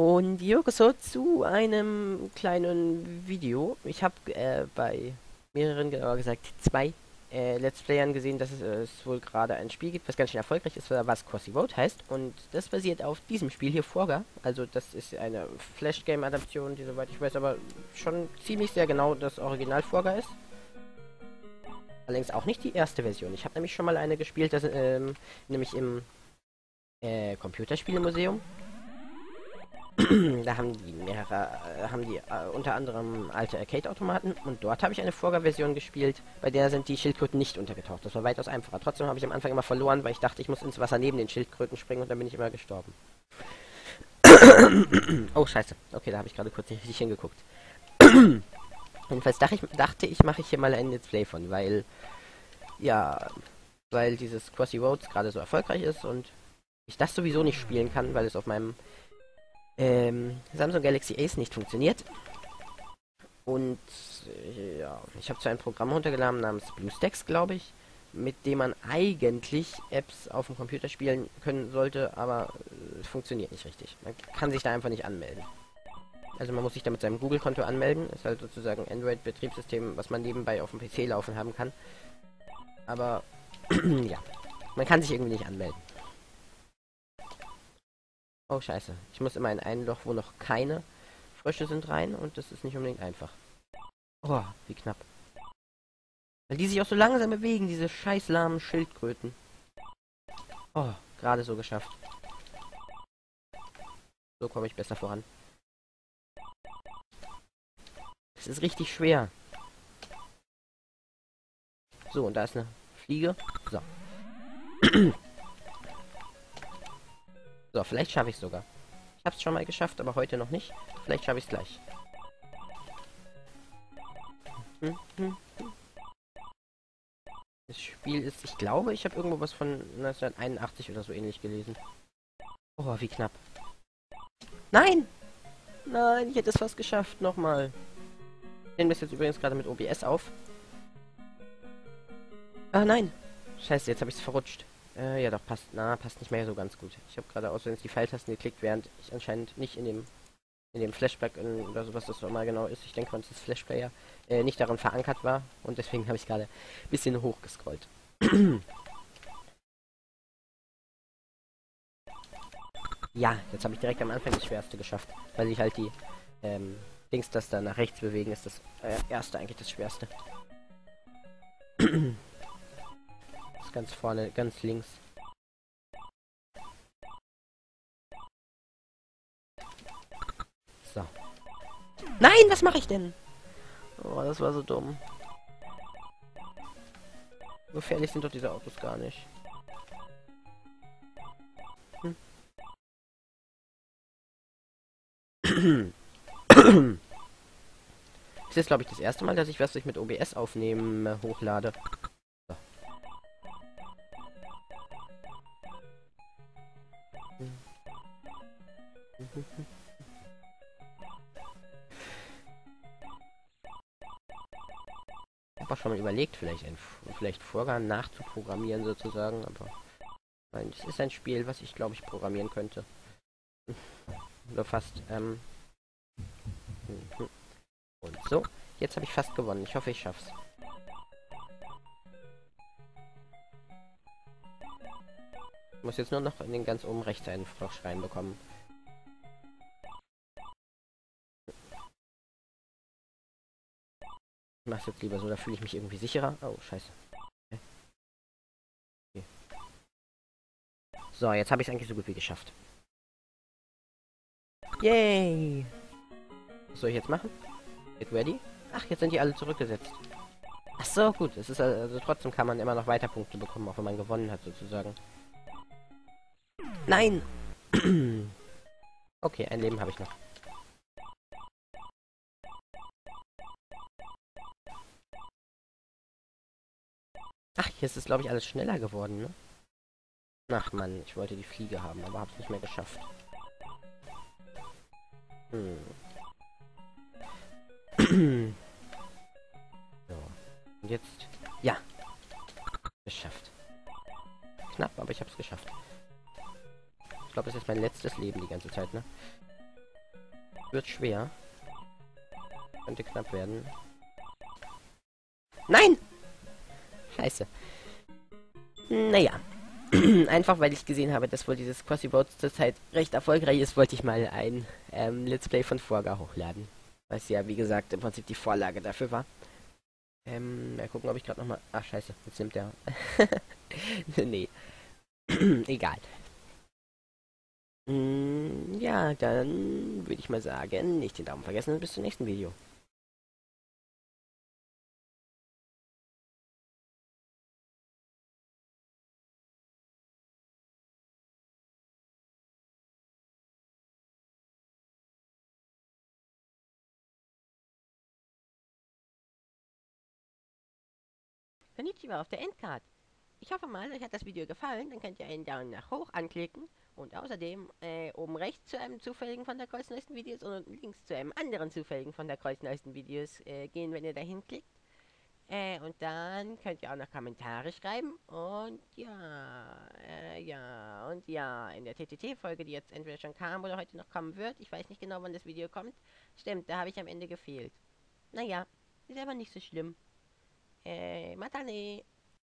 Und so zu einem kleinen Video. Ich habe bei mehreren, genauer gesagt zwei Let's Playern gesehen, dass es wohl gerade ein Spiel gibt, was ganz schön erfolgreich ist, was Crossy Road heißt. Und das basiert auf diesem Spiel hier, Forga. Also das ist eine Flash-Game-Adaption, die soweit ich weiß, aber schon ziemlich sehr genau das Original Forga ist. Allerdings auch nicht die erste Version. Ich habe nämlich schon mal eine gespielt, das, nämlich im Computerspielemuseum. Da haben die unter anderem alte Arcade-Automaten und dort habe ich eine Vorgängerversion gespielt, bei der sind die Schildkröten nicht untergetaucht. Das war weitaus einfacher. Trotzdem habe ich am Anfang immer verloren, weil ich dachte, ich muss ins Wasser neben den Schildkröten springen und dann bin ich immer gestorben. Oh, scheiße. Okay, da habe ich gerade kurz nicht richtig hingeguckt. Jedenfalls dachte ich, mache ich hier mal ein Let's Play von, ja, weil dieses Crossy Roads gerade so erfolgreich ist und ich das sowieso nicht spielen kann, weil es auf meinem Samsung Galaxy Ace nicht funktioniert. Und ja, ich habe zwar ein Programm runtergeladen namens BlueStacks, glaube ich, mit dem man eigentlich Apps auf dem Computer spielen können sollte, aber es funktioniert nicht richtig. Man kann sich da einfach nicht anmelden. Also man muss sich da mit seinem Google-Konto anmelden. Ist halt sozusagen ein Android-Betriebssystem, was man nebenbei auf dem PC laufen haben kann. Aber ja, man kann sich irgendwie nicht anmelden. Oh, scheiße. Ich muss immer in ein Loch, wo noch keine Frösche sind, rein und das ist nicht unbedingt einfach. Oh, wie knapp. Weil die sich auch so langsam bewegen, diese scheiß lahmen Schildkröten. Oh, gerade so geschafft. So komme ich besser voran. Es ist richtig schwer. So, und da ist eine Fliege. So. So, vielleicht schaffe ich es sogar. Ich habe es schon mal geschafft, aber heute noch nicht. Vielleicht schaffe ich es gleich. Das Spiel ist, ich glaube, ich habe irgendwo was von 1981 oder so ähnlich gelesen. Oh, wie knapp. Nein! Nein, ich hätte es fast geschafft. Nochmal. Ich nehme das jetzt übrigens gerade mit OBS auf. Ah, nein! Scheiße, jetzt habe ich es verrutscht. Ja doch, passt. Na, passt nicht mehr so ganz gut. Ich habe gerade aus die Pfeiltasten geklickt, während ich anscheinend nicht in dem Flashback oder so, was das nochmal genau ist. Ich denke, wenn das Flashplayer nicht daran verankert war. Und deswegen habe ich gerade ein bisschen hochgescrollt. Ja, jetzt habe ich direkt am Anfang das Schwerste geschafft. Weil ich halt die Dings, das da nach rechts bewegen, ist das erste eigentlich das Schwerste. Das ist ganz vorne, ganz links. So. Nein, was mache ich denn? Oh, das war so dumm. So gefährlich sind doch diese Autos gar nicht. Es ist, glaube ich, das erste Mal, dass ich was mit OBS aufnehmen hochlade. So. Ich habe auch schon mal überlegt, vielleicht Vorgang nachzuprogrammieren sozusagen, aber nein, es ist ein Spiel, was ich glaube ich programmieren könnte. Nur fast. Und so, jetzt habe ich fast gewonnen. Ich hoffe, ich schaff's. Ich muss jetzt nur noch in den ganz oben rechts einen Frosch reinbekommen. Ich mach's jetzt lieber so, da fühle ich mich irgendwie sicherer. Oh, scheiße. Okay. So, jetzt habe ich es eigentlich so gut wie geschafft. Yay! Was soll ich jetzt machen? Get ready? Ach, jetzt sind die alle zurückgesetzt. Ach so, gut. Es ist also trotzdem kann man immer noch weiter Punkte bekommen, auch wenn man gewonnen hat, sozusagen. Nein! Okay, ein Leben habe ich noch. Ach, hier ist es, glaube ich, alles schneller geworden, ne? Ach, Mann, ich wollte die Fliege haben, aber hab's nicht mehr geschafft. So. Und jetzt... Ja! Geschafft. Knapp, aber ich hab's geschafft. Ich glaube, das ist mein letztes Leben die ganze Zeit, ne? Wird schwer. Könnte knapp werden. Nein! Scheiße. Naja. Einfach weil ich gesehen habe, dass wohl dieses Crossy Roads zurzeit recht erfolgreich ist, wollte ich mal ein Let's Play von Forga hochladen. Was ja, wie gesagt, im Prinzip die Vorlage dafür war. Mal gucken, ob ich gerade nochmal... Ach, scheiße, jetzt nimmt der... Nee. Egal. Ja, dann würde ich mal sagen, nicht den Daumen vergessen und bis zum nächsten Video. Konnichiwa auf der Endcard. Ich hoffe mal, euch hat das Video gefallen. Dann könnt ihr einen Daumen nach hoch anklicken. Und außerdem oben rechts zu einem zufälligen von der neuesten Videos und unten links zu einem anderen zufälligen von der neuesten Videos gehen, wenn ihr dahin klickt. Und dann könnt ihr auch noch Kommentare schreiben. Und ja, in der TTT-Folge, die jetzt entweder schon kam oder heute noch kommen wird, ich weiß nicht genau, wann das Video kommt. Stimmt, da habe ich am Ende gefehlt. Naja, ist aber nicht so schlimm. Matane.